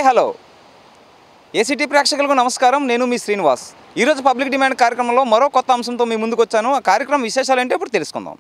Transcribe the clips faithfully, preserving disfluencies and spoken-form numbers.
Hello ACT ప్రేక్షకులకు నమస్కారం. నేను మీ శ్రీనివాస్. ఈరోజు పబ్లిక్ డిమాండ్ కార్యక్రమంలో మరో కొత్త అంశంతో మీ ముందుకు వచ్చాను. ఆ కార్యక్రమం విశేషాలు ఏంటో ఇప్పుడు తెలుసుకుందాం.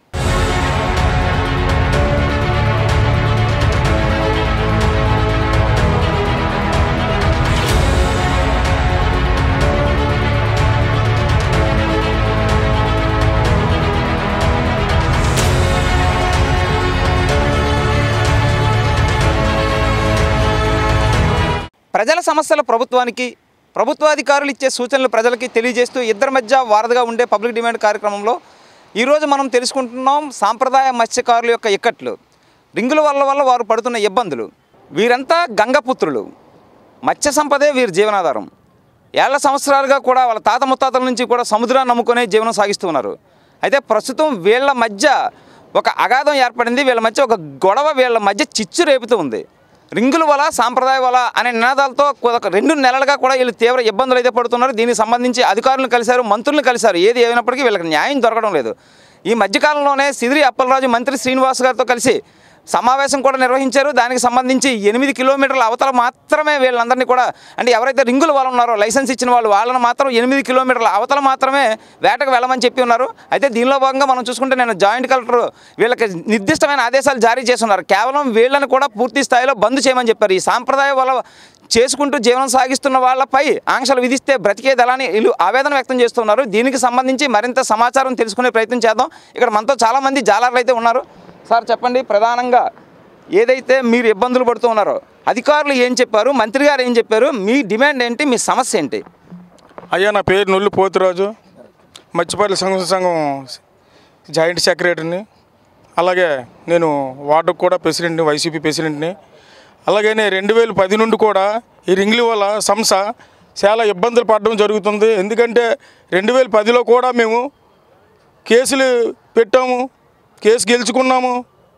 ప్రజల సమస్యల ప్రభుత్వానికి, ప్రభుత్వాధికారులు ఇచ్చే సూచనలు ప్రజలకి తెలియజేస్తూ ఇద్దరి మధ్య వారధిగా ఉండే పబ్లిక్ డిమాండ్ కార్యక్రమంలో ఈరోజు మనం తెలుసుకుంటున్నాం సాంప్రదాయ మత్స్యకారుల యొక్క ఇక్కట్లు, రింగుల వల్ల వల్ల వారు పడుతున్న ఇబ్బందులు. వీరంతా గంగపుత్రులు. మత్స్య సంపదే వీరి జీవనాధారం. ఏళ్ల సంవత్సరాలుగా కూడా వాళ్ళ తాత ముత్తాతల నుంచి కూడా సముద్రాన్ని నమ్ముకునే జీవనం సాగిస్తున్నారు. అయితే ప్రస్తుతం వీళ్ళ మధ్య ఒక అగాధం ఏర్పడింది. వీళ్ళ మధ్య ఒక గొడవ వీళ్ళ మధ్య చిచ్చు రేపుతూ ఉంది. రింగుల వల, సాంప్రదాయ వల అనే నినాదాలతో రెండు నెలలుగా కూడా వీళ్ళు తీవ్ర ఇబ్బందులు అయితే పడుతున్నారు. దీనికి సంబంధించి అధికారులను కలిశారు, మంత్రులను కలిశారు. ఏది ఏమైనప్పటికీ వీళ్ళకి న్యాయం దొరకడం లేదు. ఈ మధ్యకాలంలోనే సిదిరి అప్పలరాజు మంత్రి శ్రీనివాస్ గారితో కలిసి సమావేశం కూడా నిర్వహించారు. దానికి సంబంధించి ఎనిమిది కిలోమీటర్ల అవతల మాత్రమే వీళ్ళందరినీ కూడా, అంటే ఎవరైతే రింగుల వాళ్ళు ఉన్నారో లైసెన్స్ ఇచ్చిన వాళ్ళు, వాళ్ళని మాత్రం ఎనిమిది కిలోమీటర్ల అవతల మాత్రమే వేటకు వెళ్ళమని చెప్పి ఉన్నారు. అయితే దీనిలో భాగంగా మనం చూసుకుంటే నేను జాయింట్ కలెక్టర్ వీళ్ళకి నిర్దిష్టమైన ఆదేశాలు జారీ చేస్తున్నారు. కేవలం వీళ్ళని కూడా పూర్తి స్థాయిలో బంద్ చేయమని చెప్పారు. ఈ సాంప్రదాయ వల్ల చేసుకుంటూ జీవనం సాగిస్తున్న వాళ్ళపై ఆంక్షలు విధిస్తే బ్రతికేదలని వీళ్ళు ఆవేదన వ్యక్తం చేస్తున్నారు. దీనికి సంబంధించి మరింత సమాచారం తెలుసుకునే ప్రయత్నం చేద్దాం. ఇక్కడ మనతో చాలామంది జాలర్లు అయితే ఉన్నారు. సార్ చెప్పండి, ప్రధానంగా ఏదైతే మీరు ఇబ్బందులు పడుతూ ఉన్నారో అధికారులు ఏం చెప్పారు, మంత్రి గారు ఏం చెప్పారు, మీ డిమాండ్ ఏంటి, మీ సమస్య ఏంటి? అయ్యా, నా పేరు నొల్లు పోతురాజు, మత్స్యపారుల సంఘం సంఘం జాయింట్ సెక్రటరీని. అలాగే నేను వార్డుకు కూడా ప్రెసిడెంట్ని, వైసీపీ ప్రెసిడెంట్ని. అలాగనే రెండు వేల పది నుండి కూడా ఈ రింగుల వల్ల సంస్థ చాలా ఇబ్బందులు పడడం జరుగుతుంది. ఎందుకంటే రెండు వేల పదిలో కూడా మేము కేసులు పెట్టాము, కేసు గెలుచుకున్నాము,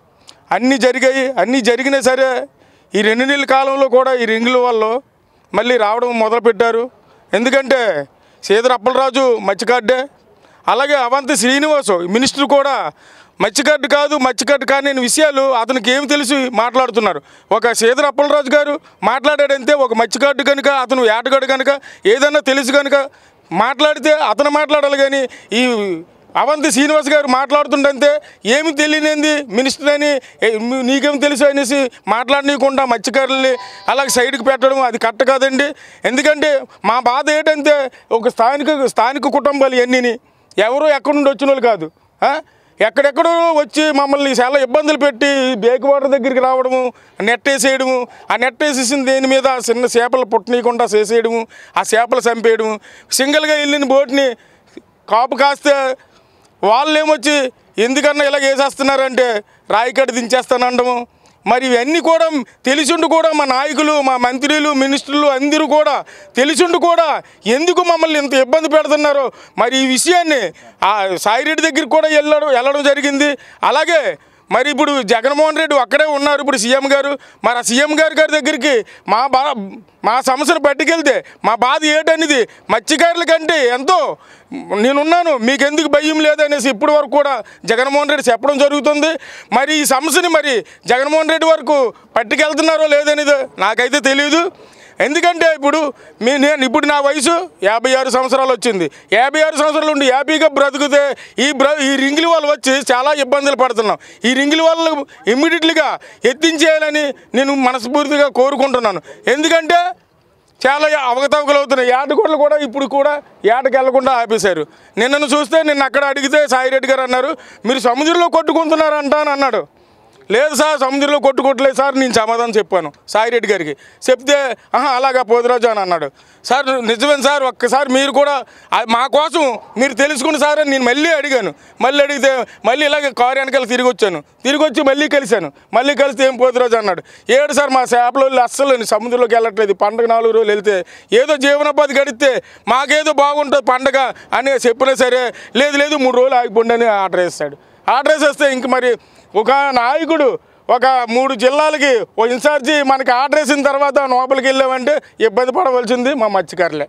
అన్నీ జరిగాయి. అన్నీ జరిగినా సరే ఈ రెండు నెలల కాలంలో కూడా ఈ రింగుల వల్ల మళ్ళీ రావడం మొదలుపెట్టారు. ఎందుకంటే సీదర అప్పలరాజు మత్స్యకార్డే, అలాగే అవంతి శ్రీనివాసు మినిస్టర్ కూడా మత్స్యకార్డు కాదు, మత్స్యకార్డు కాని విషయాలు అతనికి ఏమి తెలిసి మాట్లాడుతున్నారు. ఒక సీదర అప్పలరాజు గారు మాట్లాడాడంతే, ఒక మత్స్యకార్డు కనుక అతను ఏటగాడు కనుక ఏదన్నా తెలుసు కనుక మాట్లాడితే అతను మాట్లాడాలి. కానీ ఈ అవంతి శ్రీనివాస్ గారు మాట్లాడుతుంటే ఏమి తెలియనింది మినిస్టర్ అని, నీకేం తెలుసు అనేసి మాట్లాడనీయకుండా మత్స్యకారుల్ని అలాగే సైడ్కి పెట్టడం అది కరెక్ట్ కాదండి. ఎందుకంటే మా బాధ ఏంటంటే ఒక స్థానిక స్థానిక కుటుంబాలు ఇవన్నీ ఎవరో ఎక్కడి నుండి వచ్చిన వాళ్ళు కాదు, ఎక్కడెక్కడో వచ్చి మమ్మల్ని చాలా ఇబ్బందులు పెట్టి బేక్ వాటర్ దగ్గరికి రావడము, నెట్ వేసేయడము, ఆ నెట్ వేసేసిన దేని మీద చిన్న చేపలు పుట్టనీయకుండా చేసేయడము, ఆ చేపలు చంపేయడము, సింగిల్గా వెళ్ళిన బోట్ని కాపు కాస్తే వాళ్ళు ఏమొచ్చి ఎందుకన్నా ఇలా వేసేస్తున్నారంటే రాయికట్టు దించేస్తానండము. మరి ఇవన్నీ కూడా తెలిసిండు కూడా మా నాయకులు, మా మంత్రులు, మినిస్టర్లు అందరూ కూడా తెలిసిండు కూడా ఎందుకు మమ్మల్ని ఇంత ఇబ్బంది పెడుతున్నారో మరి ఈ విషయాన్ని ఆ సాయిరెడ్డి దగ్గరికి కూడా వెళ్ళడం వెళ్ళడం జరిగింది. అలాగే మరి ఇప్పుడు జగన్మోహన్ రెడ్డి అక్కడే ఉన్నారు ఇప్పుడు సీఎం గారు. మరి ఆ సీఎం గారి గారి దగ్గరికి మా బా మా సమస్యను పట్టుకెళ్తే మా బాధ ఏంటనేది మత్స్యకారుల కంటే ఎంతో నేనున్నాను, మీకెందుకు భయం లేదనేసి ఇప్పటి వరకు కూడా జగన్మోహన్ రెడ్డి చెప్పడం జరుగుతుంది. మరి ఈ సమస్యని మరి జగన్మోహన్ రెడ్డి వరకు పట్టుకెళ్తున్నారో లేదనేది నాకైతే తెలియదు. ఎందుకంటే ఇప్పుడు మీ నేను ఇప్పుడు నా వయసు యాభై ఆరు సంవత్సరాలు వచ్చింది. యాభై ఆరు సంవత్సరాలు ఉండి హ్యాపీగా బ్రతుకుతే ఈ బ్ర ఈ రింగుల వాళ్ళు వచ్చి చాలా ఇబ్బందులు పడుతున్నాం. ఈ రింగుల వాళ్ళు ఇమ్మీడియట్లీగా ఎత్తించేయాలని నేను మనస్ఫూర్తిగా కోరుకుంటున్నాను. ఎందుకంటే చాలా అవకతవకలు అవుతున్నాయి. ఏటగొడలు కూడా ఇప్పుడు కూడా ఏటకి వెళ్లకుండా ఆపేశారు. నిన్నను చూస్తే నిన్న అక్కడ అడిగితే సాయిరెడ్డి గారు అన్నారు మీరు సముద్రంలో కొట్టుకుంటున్నారంట అని అన్నాడు. లేదు సార్, సముద్రంలో కొట్టుకోవట్లేదు సార్ నేను సమాధానం చెప్పాను సాయిరెడ్డి గారికి. చెప్తే ఆహా అలాగా పోతురాజు అని అన్నాడు. సార్ నిజమేను సార్, ఒక్కసారి మీరు కూడా మా కోసం మీరు తెలుసుకుని సార్ అని నేను మళ్ళీ అడిగాను. మళ్ళీ అడిగితే మళ్ళీ ఇలాగే కారు వెనకాల తిరిగి వచ్చాను. తిరిగి వచ్చి మళ్ళీ కలిశాను. మళ్ళీ కలిస్తే ఏం పోతురాజు అన్నాడు. ఏడు సార్ మా చేపల వాళ్ళు అస్సలు సముద్రంలోకి వెళ్ళట్లేదు, పండగ నాలుగు రోజులు వెళ్తే ఏదో జీవనోపాధి గడిస్తే మాకేదో బాగుంటుంది పండగ అని చెప్పినా సరే లేదు లేదు మూడు రోజులు ఆగిపోండి అని ఆర్డర్ వేస్తాడు. ఆర్డర్ వేసేస్తే ఇంక మరి ఒక నాయకుడు ఒక మూడు జిల్లాలకి ఓ ఇన్ఛార్జి మనకి ఆర్డర్ వేసిన తర్వాత లోపలికి వెళ్ళామంటే ఇబ్బంది పడవలసింది మా మత్స్యకారులే.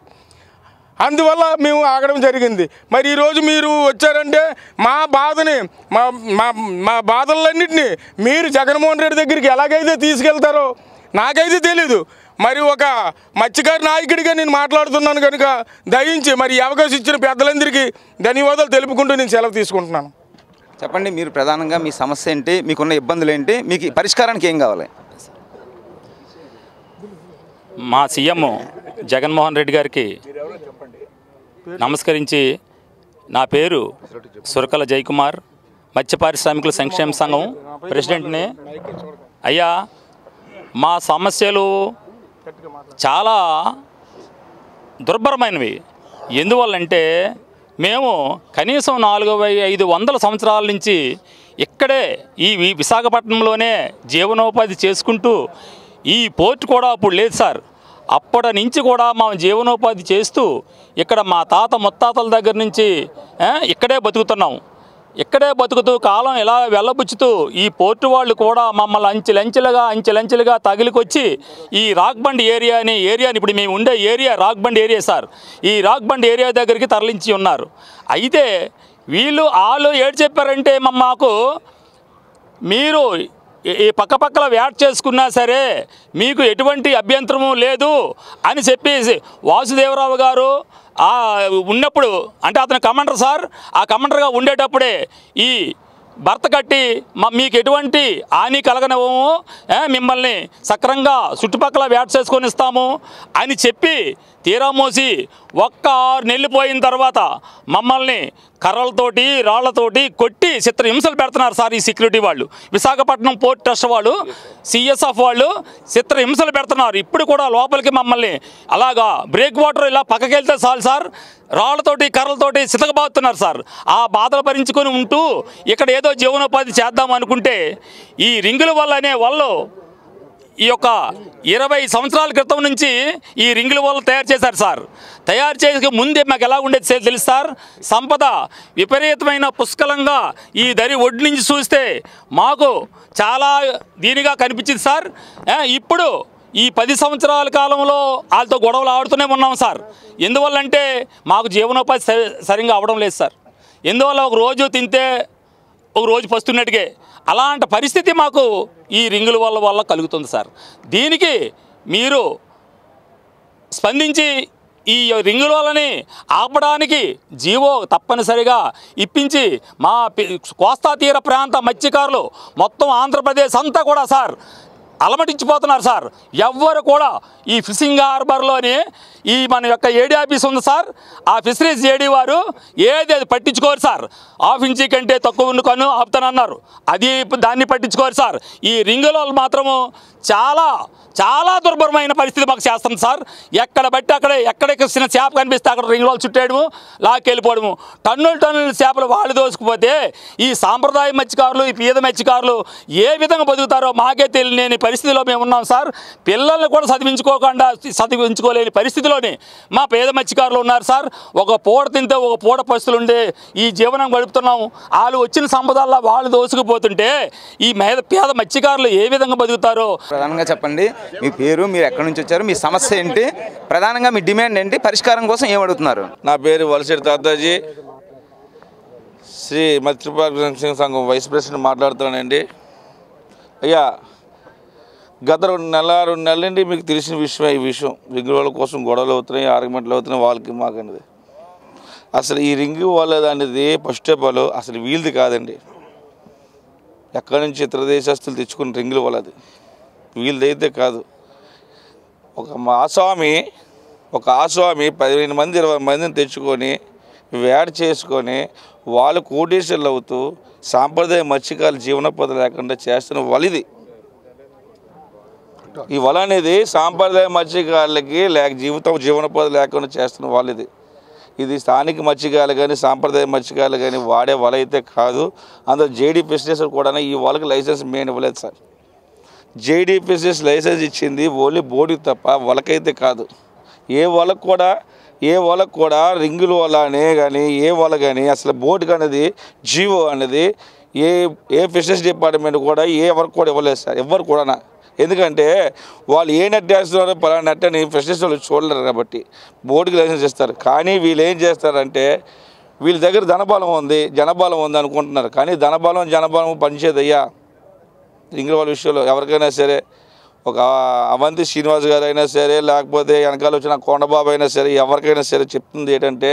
అందువల్ల మేము ఆగడం జరిగింది. మరి ఈరోజు మీరు వచ్చారంటే మా బాధని మా మా మా బాధలన్నింటినీ మీరు జగన్మోహన్ రెడ్డి దగ్గరికి ఎలాగైతే తీసుకెళ్తారో నాకైతే తెలీదు. మరి ఒక మత్స్యకార నాయకుడిగా నేను మాట్లాడుతున్నాను కనుక దయించి మరి ఈ అవకాశం ఇచ్చిన పెద్దలందరికీ ధన్యవాదాలు తెలుపుకుంటూ నేను సెలవు తీసుకుంటున్నాను. చెప్పండి, మీరు ప్రధానంగా మీ సమస్య ఏంటి, మీకున్న ఇబ్బందులు ఏంటి, మీకు పరిష్కారానికి ఏం కావాలి? మా సీఎం జగన్మోహన్ రెడ్డి గారికి నమస్కరించి, నా పేరు సురకల జయకుమార్, మత్స్య పారిశ్రామికుల సంక్షేమ సంఘం ప్రెసిడెంట్ని. అయ్యా, మా సమస్యలు చాలా దుర్భరమైనవి. ఎందువల్లంటే మేము కనీసం నాలుగు ఐదు వందల సంవత్సరాల నుంచి ఇక్కడే ఈ విశాఖపట్నంలోనే జీవనోపాధి చేసుకుంటూ, ఈ పోర్ట్ కూడా అప్పుడు లేదు సార్. అప్పటి నుంచి కూడా మా జీవనోపాధి చేస్తూ ఇక్కడ మా తాత ముత్తాతల దగ్గర నుంచి ఇక్కడే బతుకుతున్నాం. ఇక్కడే బతుకుతూ కాలం ఇలా వెళ్ళబుచ్చుతూ ఈ పోర్టు వాళ్ళు కూడా మమ్మల్ని అంచెలంచెలుగా అంచెలంచెలుగా తగిలికొచ్చి ఈ రాక్బండ్ ఏరియాని ఏరియాని ఇప్పుడు మేము ఉండే ఏరియా రాక్బండ్ ఏరియా సార్, ఈ రాక్బండ్ ఏరియా దగ్గరికి తరలించి ఉన్నారు. అయితే వీళ్ళు వాళ్ళు ఏడు చెప్పారంటే మాకు, మీరు ఈ పక్కపక్కల వ్యాట్ చేసుకున్నా సరే మీకు ఎటువంటి అభ్యంతరము లేదు అని చెప్పేసి వాసుదేవరావు గారు ఉన్నప్పుడు, అంటే అతను కమాండర్ సార్, ఆ కమాండర్గా ఉండేటప్పుడే ఈ భర్త కట్టి మీకు ఎటువంటి హాని కలగనివ్వము, మిమ్మల్ని సక్రంగా చుట్టుపక్కల వ్యాట్ చేసుకొని ఇస్తాము అని చెప్పి తీరా మోసి ఒక్క ఆరు నెలలు పోయిన తర్వాత మమ్మల్ని కర్రలతోటి రాళ్లతోటి కొట్టి చిత్ర హింసలు పెడుతున్నారు సార్. ఈ సెక్యూరిటీ వాళ్ళు, విశాఖపట్నం పోర్ట్ ట్రస్ట్ వాళ్ళు, సిఎస్ఎఫ్ వాళ్ళు చిత్ర హింసలు పెడుతున్నారు. ఇప్పుడు కూడా లోపలికి మమ్మల్ని అలాగా బ్రేక్ వాటర్ ఇలా పక్కకి వెళ్తే చాలు సార్, రాళ్లతోటి కర్రలతోటి చితకబాతున్నారు సార్. ఆ బాధలు భరించుకొని ఉంటూ ఇక్కడ ఏదో జీవనోపాధి చేద్దాం అనుకుంటే ఈ రింగుల వల్ల అనే వాళ్ళు ఈ యొక్క ఇరవై సంవత్సరాల క్రితం నుంచి ఈ రింగుల వల్ల తయారు చేశారు సార్. తయారు చేసే ముందే మాకు ఎలా ఉండేది తెలుసు సార్, సంపద విపరీతమైన పుష్కలంగా ఈ దరి ఒడ్డు నుంచి చూస్తే మాకు చాలా దీనిగా కనిపించింది సార్. ఇప్పుడు ఈ పది సంవత్సరాల కాలంలో వాళ్ళతో గొడవలు ఆడుతూనే ఉన్నాం సార్. ఎందువల్లంటే మాకు జీవనోపాధి సరిగ్గా అవడం లేదు సార్. ఎందువల్ల ఒక రోజు తింటే ఒక రోజు పస్తున్నట్టుగా అలాంటి పరిస్థితి మాకు ఈ రింగుల వల్ల వల్ల కలుగుతుంది సార్. దీనికి మీరు స్పందించి ఈ రింగుల వల్లని ఆపడానికి జీవో తప్పనిసరిగా ఇప్పించి మా కోస్తా తీర ప్రాంత మత్స్యకారులు మొత్తం ఆంధ్రప్రదేశ్ అంతా కూడా సార్ అలమటించిపోతున్నారు సార్. ఎవ్వరు కూడా ఈ ఫిషింగ్ హార్బర్లోని ఈ మన యొక్క ఏడీ ఆఫీస్ ఉంది సార్, ఆ ఫిషరీస్ ఏడీ వారు ఏది అది పట్టించుకోరు సార్. హాఫ్ ఇంచీ కంటే తక్కువ ఉన్న కన్ను ఆపుతానన్నారు, అది దాన్ని పట్టించుకోరు సార్. ఈ రింగుల మాత్రము చాలా చాలా దుర్భరమైన పరిస్థితి మాకు చేస్తుంది సార్. ఎక్కడ బట్టి అక్కడే ఎక్కడికి చిన్న చేప కనిపిస్తే అక్కడ రింగుల చుట్టేయడము, లాక్కెళ్ళిపోవడము, టన్నులు టన్నుల చేపలు వాళ్ళు దోసుకుపోతే ఈ సాంప్రదాయ మత్స్యకారులు ఈ పీద మత్స్యకారులు ఏ విధంగా బతుకుతారో మాకే తెలియని పరిస్థితిలో మేము ఉన్నాం సార్. పిల్లల్ని కూడా చదివించుకోకుండా చదివించుకోలేని పరిస్థితిలోనే మా పేద మత్స్యకారులు ఉన్నారు సార్. ఒక పూట తింటే ఒక పూట పస్తులు ఉండే ఈ జీవనం గడుపుతున్నాము. వాళ్ళు వచ్చిన సంపదల్లా వాళ్ళు దోసుకుపోతుంటే ఈ మీద పేద మత్స్యకారులు ఏ విధంగా బతుకుతారో ప్రధానంగా చెప్పండి. మీ పేరు, మీరు ఎక్కడి నుంచి వచ్చారు, మీ సమస్య ఏంటి, ప్రధానంగా మీ డిమాండ్ ఏంటి, పరిష్కారం కోసం ఏం అడుగుతున్నారు? నా పేరు వలసిడి తాతాజీ, శ్రీ మత్స్య సంఘం వైస్ ప్రెసిడెంట్ మాట్లాడుతున్నానండి. అయ్యా, గత రెండు నెల రెండు నెలల నుండి మీకు తెలిసిన విషయం ఈ విషయం రింగు వాళ్ళ కోసం గొడవలు అవుతున్నాయి, ఆర్గ్యుమెంట్లు అవుతున్నాయి వాళ్ళకి మాకనేది. అసలు ఈ రింగు వాళ్ళది అనేది ఫస్ట్ ఆఫ్ ఆల్ అసలు వీళ్ళది కాదండి. ఎక్కడి నుంచి ఇతర దేశస్తులు తెచ్చుకున్న రింగుల వాళ్ళది, వీళ్ళదైతే కాదు. ఒక ఆస్వామి ఒక ఆస్వామి పదిహేను మంది ఇరవై మందిని తెచ్చుకొని వేడి చేసుకొని వాళ్ళు కోటేశ్వర్లు అవుతూ సాంప్రదాయ మత్స్యకారుల జీవనోపాధి లేకుండా చేస్తున్న వలిది. ఈ వల అనేది సాంప్రదాయ మత్స్యకారులకి లేక జీవితం జీవనోపాధి లేకుండా చేస్తున్న వాళ్ళది. ఇది స్థానిక మత్స్యకారులు కానీ సాంప్రదాయ మత్స్యకారులు కానీ వాడే వల అయితే కాదు. అందులో జేడీ ఫిషరీస్ కూడా ఈ వాళ్ళకి లైసెన్స్ మెయిన్ ఇవ్వలేదు సార్. జేడీ ఫిషరీస్ లైసెన్స్ ఇచ్చింది ఓన్లీ బోర్డుకి తప్ప వలకైతే కాదు. ఏ వలకు కూడా ఏ వలకు కూడా రింగుల వల అనే కానీ ఏ వల కానీ అసలు బోర్డుకి అనేది జీవో అనేది ఏ ఏ ఫిషరీస్ డిపార్ట్మెంట్ కూడా ఏ వరకు కూడా ఇవ్వలేదు సార్, ఎవరు కూడా. ఎందుకంటే వాళ్ళు ఏ నెట్ వేస్తున్నారో పలానా నెట్ అని ఫిషరీస్ వాళ్ళు చూడలేరు కాబట్టి బోర్డుకి లైసెన్స్ ఇస్తారు. కానీ వీళ్ళు ఏం చేస్తారంటే వీళ్ళ దగ్గర ధనబలం ఉంది జనబలం ఉంది అనుకుంటున్నారు. కానీ ధనబలం జనబలం పనిచేదయ్యా రింగుల వాళ్ళ విషయంలో. ఎవరికైనా సరే ఒక అవంతి శ్రీనివాస్ గారు అయినా సరే, లేకపోతే వెనకాల వచ్చిన కొండబాబు అయినా సరే, ఎవరికైనా సరే చెప్తుంది ఏంటంటే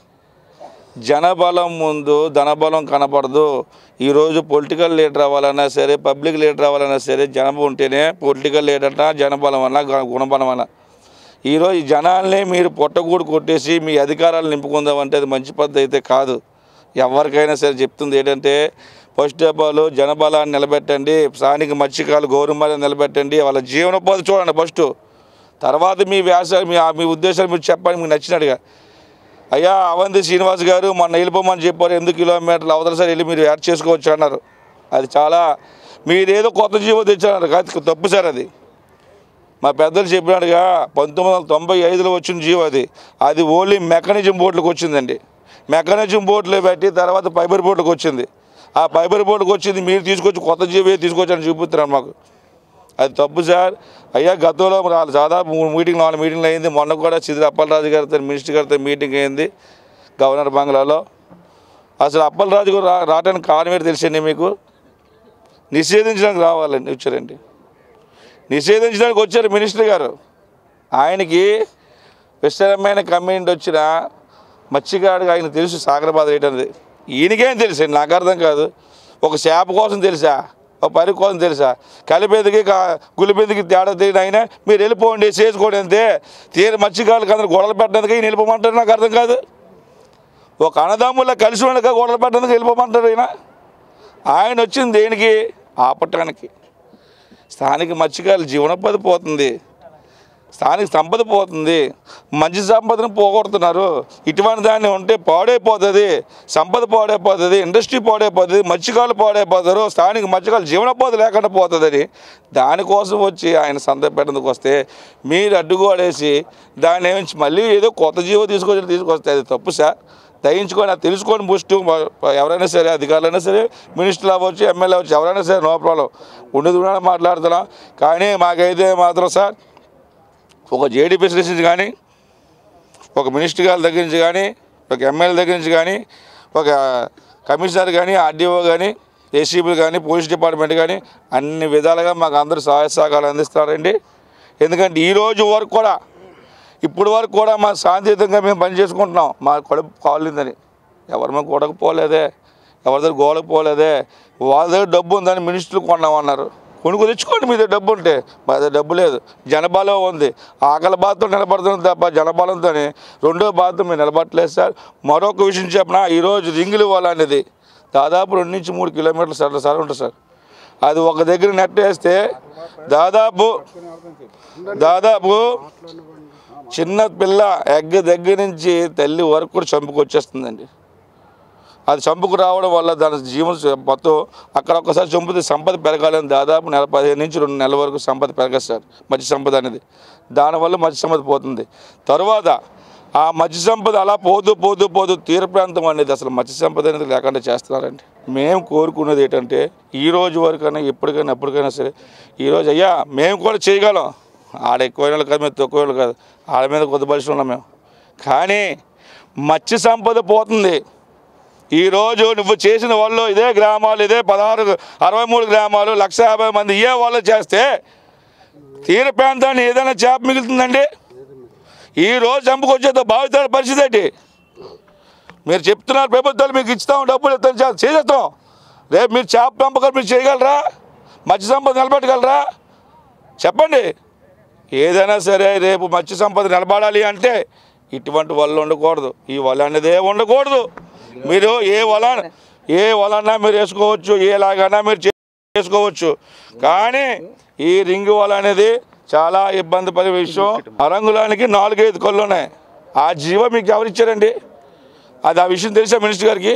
జనబలం ముందు ధనబలం కనపడదు. ఈరోజు పొలిటికల్ లీడర్ అవ్వాలన్నా సరే, పబ్లిక్ లీడర్ అవ్వాలన్నా సరే జనం ఉంటేనే పొలిటికల్ లీడర్ అన్న జనబలం అన్న గుణబలం అన్న. ఈరోజు ఈ జనాల్ని మీరు పొట్టగూడు కొట్టేసి మీ అధికారాలు నింపుకుందామంటే అది మంచి పద్ధతి అయితే కాదు. ఎవరికైనా సరే చెప్తుంది ఏంటంటే ఫస్ట్ ఆఫ్ ఆల్ జనబలాన్ని నిలబెట్టండి, స్థానిక మత్స్యకారులు గౌరవాన్ని నిలబెట్టండి, వాళ్ళ జీవనోపాధి చూడండి ఫస్ట్. తర్వాత మీ వ్యాసాలు మీ మీ ఉద్దేశాలు మీరు చెప్పండి మీకు నచ్చినట్టుగా. అయ్యా అవంతి శ్రీనివాస్ గారు మొన్న వెళ్ళిపోమని చెప్పారు, ఎనిమిది కిలోమీటర్లు అవతల సార్ వెళ్ళి మీరు యాడ్ చేసుకోవచ్చు అన్నారు. అది చాలా మీరేదో కొత్త జీవో తెచ్చారు కాదు, తప్పు సార్. అది మా పెద్దలు చెప్పినట్టుగా పంతొమ్మిది వందల తొంభై ఐదులో వచ్చిన జీవో అది. అది ఓన్లీ మెకానిజం బోర్డులకు వచ్చిందండి. మెకానిజం బోర్డులో పెట్టి తర్వాత ఫైబర్ బోర్డులకు వచ్చింది. ఆ ఫైబర్ బోర్డుకు వచ్చింది మీరు తీసుకొచ్చి కొత్త జీవో తీసుకొచ్చారని చూపుతున్నారు మాకు. అది తప్పు సార్. అయ్యా గతంలో దాదాపు మూడు మీటింగ్లు నాలుగు మీటింగ్లు అయింది. మొన్న కూడా సిద్దిరి అప్పలరాజు గారితో మినిస్టర్ గారితో మీటింగ్ అయింది గవర్నర్ బంగ్లాలో. అసలు అప్పలరాజు గారు రా రావడానికి కారణం ఏంటి తెలిసండి మీకు? నిషేధించడానికి రావాలండి వచ్చారండి. నిషేధించడానికి వచ్చారు మినిస్టర్ గారు. ఆయనకి విస్తారమైన కమెంట్ వచ్చిన మత్స్యకారుడికి ఆయన తెలుసు సాగర బాధ ఏంటనేది. ఈయనకేం తెలుసు అండి, నాకు అర్థం కాదు. ఒక చేప కోసం తెలుసా, ఒక పరి కోసం తెలుసా? కలిపేదికి గులిపేదికి తేడా తెలియదు. అయినా మీరు వెళ్ళిపోండి చేసుకోండి అంతే. తీర మత్స్యకారులకు అందరూ గొడవలు పెట్టడానికి ఈయన వెళ్ళిపోమంటారు, నాకు అర్థం కాదు. ఒక అన్నదమ్ముల కలిసి ఉండక గొడవలు పెట్టడానికి వెళ్ళిపోమంటారు ఈయన. ఆయన వచ్చింది దేనికి? ఆపటానికి. స్థానిక మత్స్యకారుల జీవనోపాధి పోతుంది, స్థానిక సంపద పోతుంది, మంచి సంపదను పోగొడుతున్నారు. ఇటువంటి దాన్ని ఉంటే పాడైపోతుంది, సంపద పాడైపోతుంది, ఇండస్ట్రీ పాడైపోతుంది, మత్స్యకారులు పాడైపోతారు, స్థానిక మత్స్యకారులు జీవనోపాధి లేకుండా పోతుందని దానికోసం వచ్చి ఆయన సంతపెట్టేందుకు వస్తే మీరు అడ్డుగోడేసి దాన్ని ఏమించి మళ్ళీ ఏదో కొత్త జీవో తీసుకొచ్చి తీసుకొస్తే అది తప్పు సార్. దయించుకొని అది తెలుసుకొని బుస్ట్ ఎవరైనా సరే, అధికారులైనా సరే, మినిస్టర్లు అవ్వచ్చు, ఎమ్మెల్యే అవ్వచ్చు, ఎవరైనా సరే నో ప్రాబ్లం, ఉండదు కూడా మాట్లాడుతున్నాం. కానీ మాకైతే మాత్రం సార్ ఒక జేడీ ప్రెసిడెంట్ నుంచి కానీ, ఒక మినిస్టర్ గారి దగ్గర నుంచి కానీ, ఒక ఎమ్మెల్యే దగ్గర నుంచి కానీ, ఒక కమిషనర్ కానీ, ఆర్డీఓ కానీ, ఏసీబీలు కానీ, పోలీస్ డిపార్ట్మెంట్ కానీ అన్ని విధాలుగా మాకు అందరూ సహాయ సహకారాలు అందిస్తారండి. ఎందుకంటే ఈరోజు వరకు కూడా ఇప్పుడు వరకు కూడా మా శాంతియుతంగా మేము పని చేసుకుంటున్నాం. మా కడుపు కాలిందని ఎవరి మేము కొడకపోలేదే, ఎవరి దగ్గర గోడకపోలేదే. వాళ్ళ దగ్గర డబ్బు ఉందని మినిస్టర్లు కొన్నామన్నారు. కొనుక్కు తెచ్చుకోండి, మీ దగ్గర డబ్బు ఉంటే. మా దగ్గర డబ్బు లేదు, జనబలం ఉంది. ఆకలి బాధతో నిలబడుతుంది తప్ప జనబలంతో రెండో బాధతో మేము నిలబడలేదు సార్. మరొక విషయం చెప్పిన, ఈరోజు రింగులు అనేది దాదాపు రెండు నుంచి మూడు కిలోమీటర్ల సార్ సార్ ఉంటుంది సార్. అది ఒక దగ్గర నెట్ వేస్తే దాదాపు దాదాపు చిన్న పిల్ల ఎగ్గ దగ్గర నుంచి తల్లి వరకు కూడా చంపుకు వచ్చేస్తుందండి. అది చంపుకు రావడం వల్ల దాని జీవన మొత్తం అక్కడ ఒక్కసారి చంపితే సంపద పెరగాలని దాదాపు నెల పదిహేను నుంచి రెండు నెలల వరకు సంపద పెరగదు సార్. మత్స్య సంపద అనేది దానివల్ల మత్స్య సంపద పోతుంది. తర్వాత ఆ మత్స్య సంపద అలా పోతూ పోతూ పోతూ తీర ప్రాంతం అనేది అసలు మత్స్య సంపద అనేది లేకుండా చేస్తున్నారండి. మేము కోరుకున్నది ఏంటంటే ఈ రోజు వరకైనా ఎప్పటికైనా ఎప్పటికైనా సరే ఈరోజు అయ్యా మేము కూడా చేయగలం. ఆడ ఎక్కువైన వాళ్ళు కాదు, మేము తక్కువ వాళ్ళు కాదు, ఆడ మీద కొద్ది బలిసి ఉన్నాం మేము. కానీ మత్స్య సంపద పోతుంది. ఈరోజు నువ్వు చేసిన వాళ్ళు ఇదే గ్రామాలు, ఇదే పదహారు అరవై మూడు గ్రామాలు, లక్ష యాభై మంది ఏ వాళ్ళు చేస్తే తీర ప్రాంతాన్ని ఏదైనా చేప మిగులుతుందండి? ఈరోజు చంపుకొచ్చేతో భావితర పరిస్థితి ఏంటి? మీరు చెప్తున్నారు ప్రభుత్వాలు మీకు ఇస్తాం, డబ్బులు ఇస్తాం, చేసేస్తాం. రేపు మీరు చేప పెంపకం మీరు చేయగలరా? మత్స్య సంపద నిలబెట్టగలరా? చెప్పండి. ఏదైనా సరే రేపు మత్స్య సంపద నిలబడాలి అంటే ఇటువంటి వలలు ఉండకూడదు, ఈ వల అనేదే ఉండకూడదు. మీరు ఏ వల ఏ వలన్నా మీరు వేసుకోవచ్చు, ఏలాగైనా మీరు చేసుకోవచ్చు. కానీ ఈ రింగు వల అనేది చాలా ఇబ్బంది పడే విషయం. అరంగులానికి నాలుగైదు కళ్ళు ఉన్నాయి. ఆ జీవో మీకు ఎవరిచ్చారండి? అది ఆ విషయం తెలుసా మినిస్టర్ గారికి?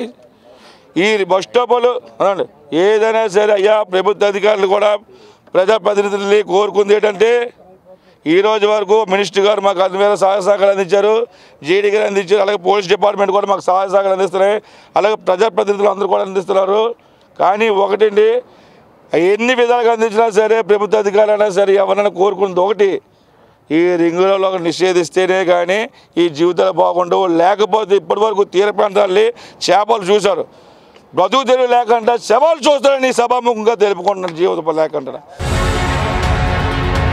ఈ బస్ స్టాపులు అనండి ఏదైనా సరే అయ్యా ప్రభుత్వ అధికారులు కూడా ప్రజాప్రతినిధుల్ని కోరుకుంది ఏంటంటే ఈ రోజు వరకు మినిస్టర్ గారు మాకు అన్ని వేల సహాయ సహకారాలు అందించారు, జీడీ గారు అందించారు, అలాగే పోలీస్ డిపార్ట్మెంట్ కూడా మాకు సహాయ సహకారాలు అందిస్తున్నాయి, అలాగే ప్రజాప్రతినిధులు అందరూ కూడా అందిస్తున్నారు. కానీ ఒకటండి, ఎన్ని విధాలుగా అందించినా సరే ప్రభుత్వ అధికారులైనా సరే ఎవరైనా కోరుకున్నది ఒకటి, ఈ రింగులలో నిషేధిస్తేనే కానీ ఈ జీవితాలు బాగుండవు. లేకపోతే ఇప్పటి వరకు తీర ప్రాంతాలని చేపలు చూశారు, బ్రతుకు తెరువు లేకుండా శవాలు చూస్తారని సభాముఖంగా తెలుపుకుంటున్నారు జీవితం లేకుండా.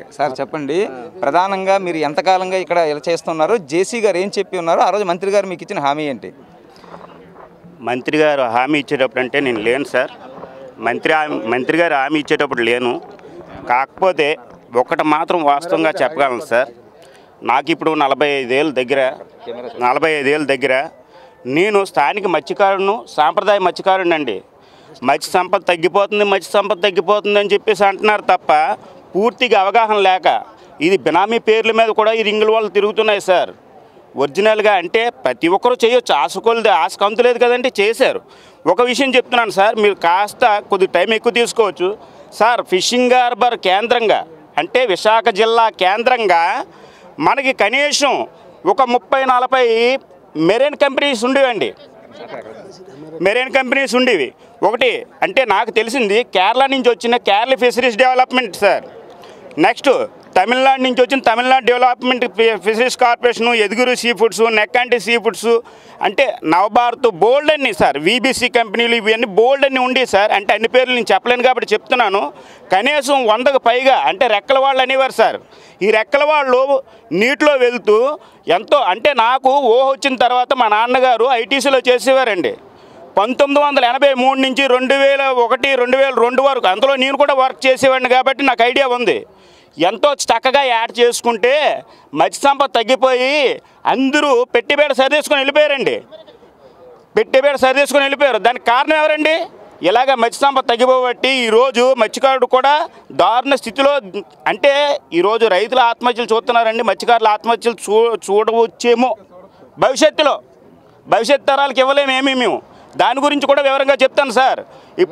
సార్ చెప్పండి, ప్రధానంగా మీరు ఎంతకాలంగా ఇక్కడ ఇలా చేస్తున్నారు? జేసీ గారు ఏం చెప్పి ఉన్నారు? ఆ రోజు మంత్రి గారు మీకు ఇచ్చిన హామీ ఏంటి? మంత్రి గారు హామీ ఇచ్చేటప్పుడు అంటే నేను లేను సార్. మంత్రి మంత్రి గారు హామీ ఇచ్చేటప్పుడు లేను. కాకపోతే ఒకటి మాత్రం వాస్తవంగా చెప్పగలను సార్. నాకు ఇప్పుడు నలభై ఐదేళ్ళ దగ్గర నలభై ఐదేళ్ళ దగ్గర నేను స్థానిక మత్స్యకారును, సాంప్రదాయ మత్స్యకారుని అండి. మత్స్య సంపద తగ్గిపోతుంది, మత్స్య సంపద తగ్గిపోతుంది అని చెప్పేసి అంటున్నారు తప్ప పూర్తిగా అవగాహన లేక ఇది బినామీ పేర్ల మీద కూడా ఈ రింగుల వాళ్ళు తిరుగుతున్నాయి సార్. ఒరిజినల్గా అంటే ప్రతి ఒక్కరూ చేయొచ్చు, ఆశకొలిది ఆశకు అంతు లేదు కదండి, చేశారు. ఒక విషయం చెప్తున్నాను సార్, మీరు కాస్త కొద్ది టైం ఎక్కువ తీసుకోవచ్చు సార్. ఫిషింగ్ హార్బర్ కేంద్రంగా అంటే విశాఖ జిల్లా కేంద్రంగా మనకి కనీసం ఒక ముప్పై నలభై మెరైన్ కంపెనీస్ ఉండేవండి. మెరైన్ కంపెనీస్ ఉండేవి. ఒకటి అంటే నాకు తెలిసింది కేరళ నుంచి వచ్చిన Kerala fisheries development sir. Next Tamil Nadu నుంచి వచ్చిన తమిళనాడు డెవలప్మెంట్ ఫిషరీస్ కార్పొరేషను, ఎదుగురు sea foods, Nekkanti sea foods, అంటే నవభారత్, బోల్డ్ అన్ని సార్, వీబీసీ కంపెనీలు ఇవన్నీ బోల్డ్ అన్ని ఉండి సార్. అంటే అన్ని పేర్లు నేను చెప్పలేను కాబట్టి చెప్తున్నాను. కనీసం వందకు పైగా అంటే రెక్కల వాళ్ళు అనేవారు సార్. ఈ రెక్కల వాళ్ళు నీటిలో వెళ్తూ ఎంతో అంటే నాకు ఊహ వచ్చిన తర్వాత మా నాన్నగారు ఐటీసీలో చేసేవారండి. పంతొమ్మిది వందల ఎనభై మూడు నుంచి రెండు వేల ఒకటి రెండు వేల రెండు వరకు అందులో నేను కూడా వర్క్ చేసేవాడిని కాబట్టి నాకు ఐడియా ఉంది. ఎంతో చక్కగా యాడ్ చేసుకుంటే మత్స్య సంపద తగ్గిపోయి అందరూ పెట్టిబేడ సరిదేసుకొని వెళ్ళిపోయారండి. పెట్టిబేడ సరిదేసుకొని వెళ్ళిపోయారు. దానికి కారణం ఎవరండి? ఇలాగ మత్స్య సంపద తగ్గిపోబట్టి ఈరోజు మత్స్యకారుడు కూడా దారుణ స్థితిలో, అంటే ఈరోజు రైతుల ఆత్మహత్యలు చూస్తున్నారండి. మత్స్యకారుల ఆత్మహత్యలు చూ చూడవచ్చేమో భవిష్యత్తులో, భవిష్యత్ తరాలకు ఇవ్వలేమేమి మేము. దాని గురించి కూడా వివరంగా చెప్తాను సార్.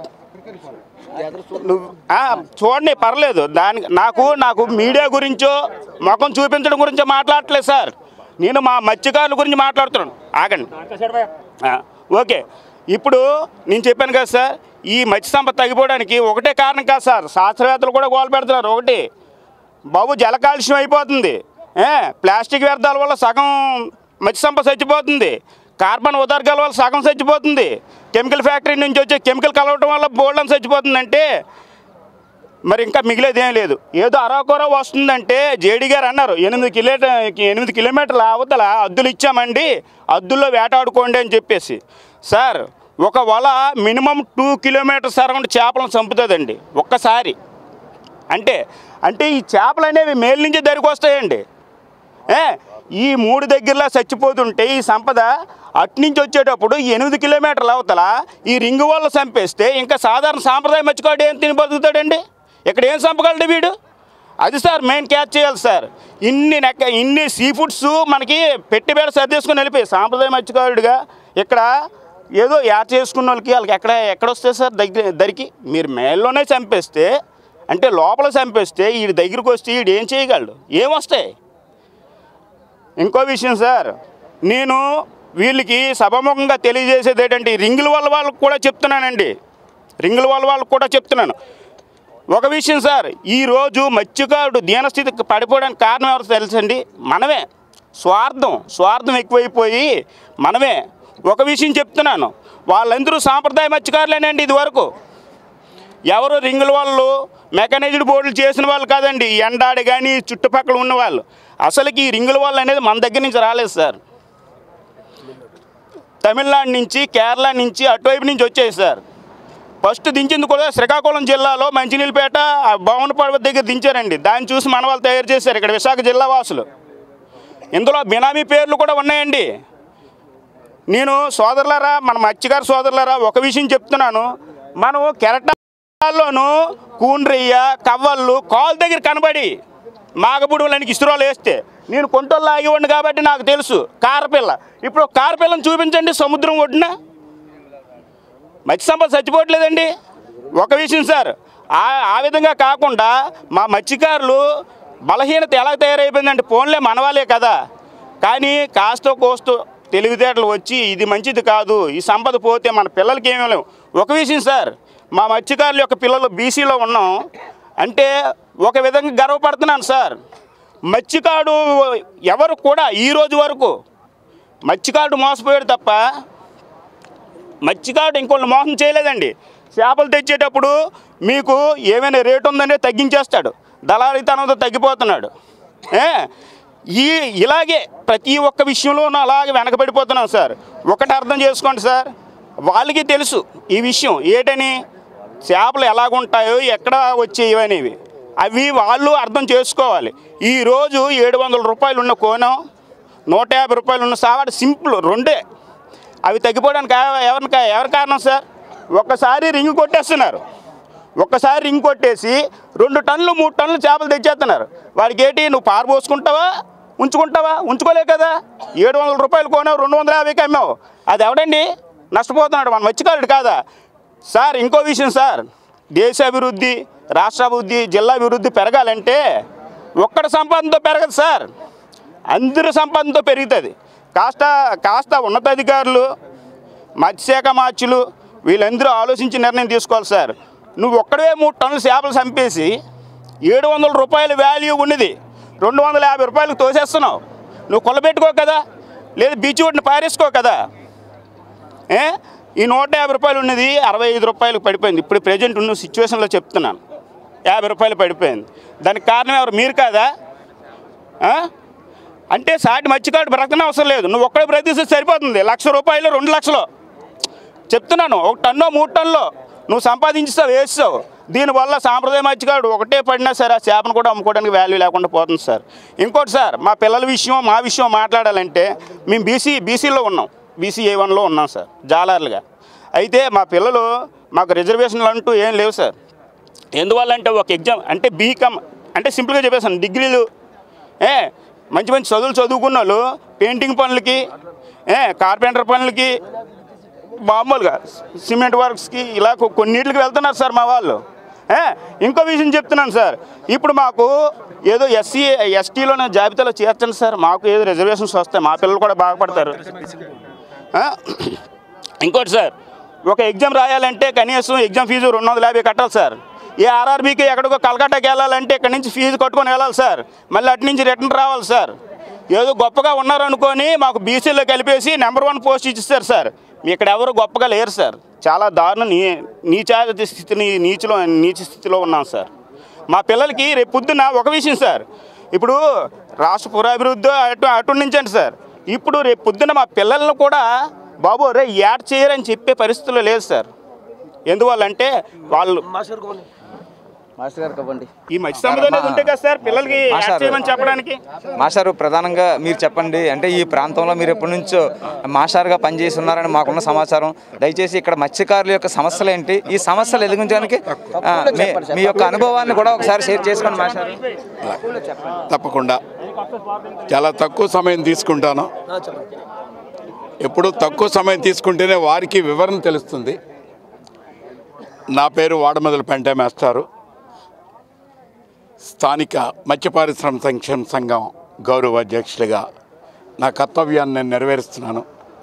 చూడండి, పర్లేదు. దానికి నాకు నాకు మీడియా గురించో ముఖం చూపించడం గురించో మాట్లాడట్లేదు సార్. నేను మా మత్స్యకారుల గురించి మాట్లాడుతున్నాను. ఆగండి. ఓకే, ఇప్పుడు నేను చెప్పాను కదా సార్, ఈ మత్స్య సంపద తగ్గిపోవడానికి ఒకటే కారణం కాదు సార్. శాస్త్రవేత్తలు కూడా గోల పెడుతున్నారు. ఒకటి, బాబు జల కాలుష్యం అయిపోతుంది, ప్లాస్టిక్ వ్యర్థాల వల్ల సగం మత్స్య సంపద చచ్చిపోతుంది, కార్బన్ ఉదార్గాల వల్ల సగం చచ్చిపోతుంది, కెమికల్ ఫ్యాక్టరీ నుంచి వచ్చే కెమికల్ కలవటం వల్ల బోల్డన్ చచ్చిపోతుందంటే మరి ఇంకా మిగిలేది ఏం లేదు. ఏదో అరాకొర వస్తుందంటే జేడీ గారు అన్నారు ఎనిమిది కిలో ఎనిమిది కిలోమీటర్ల అవతల అద్దులు ఇచ్చామండి, అద్దుల్లో వేటాడుకోండి అని చెప్పేసి. సార్, ఒక వల మినిమం టూ కిలోమీటర్స్ అరౌండ్ చేపలను చంపుతుందండి ఒక్కసారి. అంటే అంటే ఈ చేపలు అనేవి మేలు నుంచి దరికి వస్తాయండి. ఈ మూడు దగ్గరలో చచ్చిపోతుంటే ఈ సంపద అట్నుంచి వచ్చేటప్పుడు ఎనిమిది కిలోమీటర్ల అవతల ఈ రింగు వల్ల చంపేస్తే ఇంకా సాధారణ సాంప్రదాయ మత్స్యకారుడు ఏం తిని బతుకుతాడండి? ఇక్కడ ఏం చంపగలడు వీడు? అది సార్ మెయిన్ క్యాచ్ చేయాలి సార్. ఇన్ని నెక్క ఇన్ని సీ ఫుడ్స్ మనకి పెట్టిబేడ సర్దేసుకుని వెళ్ళిపోయి సాంప్రదాయ మత్స్యకారుడిగా ఇక్కడ ఏదో యాడ్ చేసుకున్న వాళ్ళకి వాళ్ళకి ఎక్కడ ఎక్కడొస్తాయి సార్ దగ్గర దరికి? మీరు మేల్లోనే చంపేస్తే, అంటే లోపల చంపేస్తే వీడి దగ్గరికి వస్తే వీడు ఏం చేయగలడు? ఏమొస్తాయి? ఇంకో విషయం సార్, నేను వీళ్ళకి సభాముఖంగా తెలియజేసేది ఏంటంటే రింగుల వాళ్ళ వాళ్ళకు కూడా చెప్తున్నానండి, రింగుల వాళ్ళ వాళ్ళకు కూడా చెప్తున్నాను ఒక విషయం సార్. ఈరోజు మత్స్యకారుడు దీనస్థితికి పడిపోవడానికి కారణం ఎవరు తెలుసండి? మనమే. స్వార్థం స్వార్థం ఎక్కువైపోయి మనమే. ఒక విషయం చెప్తున్నాను, వాళ్ళందరూ సాంప్రదాయ మత్స్యకారులేనండి. ఇది వరకు ఎవరు రింగుల వాళ్ళు మెకానైజ్డ్ బోర్డులు చేసిన వాళ్ళు కాదండి, ఎండాడి కానీ చుట్టుపక్కల ఉన్నవాళ్ళు. అసలుకి ఈ రింగుల వాళ్ళు అనేది మన దగ్గర నుంచి రాలేదు సార్. తమిళనాడు నుంచి, కేరళ నుంచి, అటువైపు నుంచి వచ్చాయి సార్. ఫస్ట్ దించింది కూడా శ్రీకాకుళం జిల్లాలో మంచినీళ్ళపేట భవన పర్వత దగ్గర దించారండి. దాన్ని చూసి మన వాళ్ళు తయారు చేశారు ఇక్కడ విశాఖ జిల్లా వాసులు. ఇందులో బినామీ పేర్లు కూడా ఉన్నాయండి. నేను సోదరులారా, మన మత్స్యకారు సోదరులారా, ఒక విషయం చెప్తున్నాను. మనం కెరటాల్లోనూ కూండ్రయ్య, కవ్వళ్ళు కాలు దగ్గర కనబడి మాగబుడువులనికి ఇస్రోలు వేస్తే నేను కొంటోళ్ళు ఆగివ్వండి కాబట్టి నాకు తెలుసు. కారపిల్ల, ఇప్పుడు కారపిల్లని చూపించండి సముద్రం ఒడ్డున. మత్స్య సంపద చచ్చిపోవట్లేదండి. ఒక విషయం సార్, ఆ ఆ విధంగా కాకుండా మా మత్స్యకారులు బలహీనత ఎలా తయారైపోయిందంటే ఫోన్లే మనవాలే కదా, కానీ కాస్తో కోస్తో తెలివితేటలు వచ్చి ఇది మంచిది కాదు, ఈ సంపద పోతే మన పిల్లలకి ఏమీ లేవు. ఒక విషయం సార్, మా మత్స్యకారుల యొక్క పిల్లలు బీసీలో ఉన్నాం అంటే ఒక విధంగా గర్వపడుతున్నాను సార్. మత్స్యకారుడు ఎవరు కూడా ఈరోజు వరకు మత్స్యకారుడు మోసపోయాడు తప్ప మత్స్యకారుడు ఇంకోళ్ళు మోసం చేయలేదండి. చేపలు తెచ్చేటప్పుడు మీకు ఏమైనా రేటు ఉందంటే తగ్గించేస్తాడు. దళారీతనంతో తగ్గిపోతున్నాడు. ఈ ఇలాగే ప్రతి ఒక్క విషయంలోనూ అలాగే వెనకబడిపోతున్నాం సార్. ఒకటి అర్థం చేసుకోండి సార్, వాళ్ళకి తెలుసు ఈ విషయం ఏంటని, చేపలు ఎలాగుంటాయో ఎక్కడ వచ్చేవి అనేవి అవి వాళ్ళు అర్థం చేసుకోవాలి. ఈరోజు ఏడు వందల రూపాయలు ఉన్న కోనం, నూట యాభై రూపాయలు ఉన్న సావాడు సింపుల్ రెండే. అవి తగ్గిపోవడానికి ఎవరిని ఎవరి కారణం సార్? ఒక్కసారి రింగ్ కొట్టేస్తున్నారు, ఒక్కసారి రింగ్ కొట్టేసి రెండు టన్నులు మూడు టన్నులు చేపలు తెచ్చేస్తున్నారు. వాడికి ఏంటి, నువ్వు పారబోసుకుంటావా ఉంచుకుంటావా? ఉంచుకోలే కదా. ఏడు వందల రూపాయలు కొనావు, రెండు వందల యాభైకి అమ్మావు. అది ఎవడండి నష్టపోతున్నాడు? మన మత్స్యకారుడు కాదా సార్? ఇంకో విషయం సార్, దేశ అభివృద్ధి, రాష్ట్ర అభివృద్ధి, జిల్లా అభివృద్ధి పెరగాలంటే ఒక్కడి సంపాదనతో పెరగదు సార్, అందరి సంపాదనతో పెరుగుతుంది. కాస్త కాస్త ఉన్నతాధికారులు, మత్స్యశాఖ మార్చులు వీళ్ళందరూ ఆలోచించి నిర్ణయం తీసుకోవాలి సార్. నువ్వు ఒక్కడే మూడు టన్నులు చేపలు చంపేసి ఏడు వందల రూపాయల వాల్యూ ఉన్నది రెండు వందల యాభై రూపాయలకు తోసేస్తున్నావు. నువ్వు కొలబెట్టుకో కదా, లేదు బీచ్ ఒడ్డుని పారేసుకో కదా. ఏ ఈ నూట యాభై రూపాయలు ఉన్నది అరవై ఐదు రూపాయలకు పడిపోయింది. ఇప్పుడు ప్రజెంట్ ఉన్న సిచ్యువేషన్లో చెప్తున్నాను, యాభై రూపాయలు పడిపోయింది. దానికి కారణం ఎవరు? మీరు కాదా? అంటే సాటి మత్స్యకారుడు బ్రతకని అవసరం లేదు, నువ్వు ఒక్కడే బ్రతికిస్తే సరిపోతుంది. లక్ష రూపాయలు రెండు లక్షలు చెప్తున్నాను, ఒక టన్నో మూడు టన్నులో నువ్వు సంపాదించుతావు, వేస్తావు. దీనివల్ల సాంప్రదాయ మత్స్యకారుడు ఒకటే పడినా సరే ఆ చేపను కూడా అమ్ముకోవడానికి వాల్యూ లేకుండా పోతుంది సార్. ఇంకోటి సార్, మా పిల్లల విషయం మా విషయం మాట్లాడాలంటే మేము బీసీ బీసీలో ఉన్నాం, బీసీ ఏ వన్లో ఉన్నాం సార్ జాలర్లుగా. అయితే మా పిల్లలు మాకు రిజర్వేషన్లు అంటూ ఏం లేవు సార్. ఎందువల్ల అంటే ఒక ఎగ్జామ్ అంటే బీకామ్ అంటే సింపుల్గా చెప్పేసాను, డిగ్రీలు ఏ మంచి మంచి చదువులు చదువుకున్న వాళ్ళు పెయింటింగ్ పనులకి, ఏ కార్పెంటర్ పనులకి, మామూలుగా సిమెంట్ వర్క్స్కి ఇలా కొన్నిటికి వెళ్తున్నారు సార్ మా వాళ్ళు. ఇంకో విషయం చెప్తున్నాను సార్, ఇప్పుడు మాకు ఏదో ఎస్సీ ఎస్టీలోనే జాబితాలో చేర్చండి సార్, మాకు ఏదో రిజర్వేషన్స్ వస్తాయి, మా పిల్లలు కూడా బాగుపడతారు. ఇంకోటి సార్, ఒక ఎగ్జామ్ రాయాలంటే కనీసం ఎగ్జామ్ ఫీజు రెండు వందల యాభై కట్టాలి సార్. ఏ ఆర్ఆర్బీకి ఎక్కడికో కలకట్టాకి వెళ్ళాలంటే ఇక్కడ నుంచి ఫీజు కట్టుకొని వెళ్ళాలి సార్, మళ్ళీ అటు నుంచి రిటర్న్ రావాలి సార్. ఏదో గొప్పగా ఉన్నారనుకొని మాకు బీసీలో కలిపేసి నెంబర్ వన్ పోస్ట్ ఇచ్చిస్తారు సార్. ఇక్కడ ఎవరు గొప్పగా లేరు సార్, చాలా దారుణ నీ నీచాతి స్థితిని నీచులో నీచ స్థితిలో ఉన్నాం సార్. మా పిల్లలకి రేపు పొద్దున్న ఒక విషయం సార్, ఇప్పుడు రాష్ట్ర పురాభివృద్ధి అటు అటు నుంచండి సార్, ఇప్పుడు రేపు పొద్దున్న మా పిల్లలను కూడా బాబు రే యాడ్ చేయరని చెప్పే పరిస్థితుల్లో లేదు సార్. ఎందువల్లంటే వాళ్ళు మాస్టర్ గారు కవ్వండి ఈ మత్స్య సంపద అనేది ఉంటే కదా సార్ పిల్లలకి యాడ్ చేయమని చెప్పడానికి. మాస్టారు ప్రధానంగా మీరు చెప్పండి, అంటే ఈ ప్రాంతంలో మీరు ఎప్పటి నుంచో మాస్టర్గా పనిచేసి ఉన్నారని మాకున్న సమాచారం. దయచేసి ఇక్కడ మత్స్యకారుల యొక్క సమస్యలు ఏంటి, ఈ సమస్యలు ఎదిగించడానికి మీ యొక్క అనుభవాన్ని కూడా ఒకసారి షేర్ చేసుకోండి మాస్టర్. తప్పకుండా చాలా తక్కువ సమయం తీసుకుంటాను. ఎప్పుడు తక్కువ సమయం తీసుకుంటేనే వారికి వివరణ తెలుస్తుంది. నా పేరు వాడమదల పెంట మాస్టారు, స్థానిక మత్స్య పారిశ్రామిక సంక్షేమ సంఘం గౌరవ అధ్యక్షులుగా నా కర్తవ్యాన్ని నేను నెరవేరుస్తున్నాను.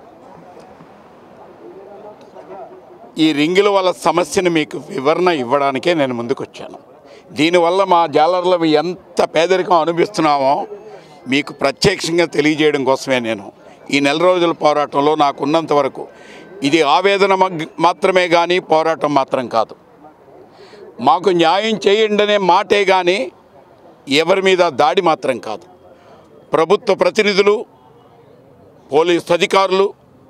ఈ రింగుల వల్ల సమస్యను మీకు వివరణ ఇవ్వడానికే నేను ముందుకు వచ్చాను. దీనివల్ల మా జాలర్లు ఎంత పేదరికం అనుభవిస్తున్నామో మీకు ప్రత్యక్షంగా తెలియజేయడం కోసమే నేను ఈ నెల రోజుల పోరాటంలో నాకున్నంత వరకు ఇది ఆవేదన మాత్రమే కానీ పోరాటం మాత్రం కాదు. మాకు న్యాయం చేయండి అనే మాటే కానీ ఎవరి మీద దాడి మాత్రం కాదు. ప్రభుత్వ ప్రతినిధులు, పోలీసు అధికారులు,